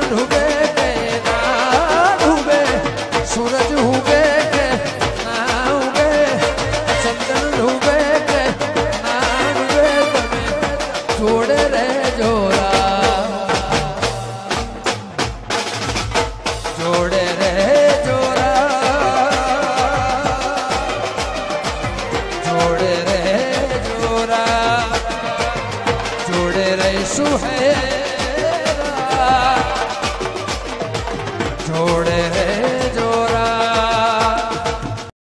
डूबे के ना डूबे, सूरज उगे के ना उगे, चंदन डूबे के ना डूबे, तमे जोड़े रे जोरा, जोड़े रे जोरा, जोड़े रे जोरा, जोड़े रे सुहेरा, जोड़े रे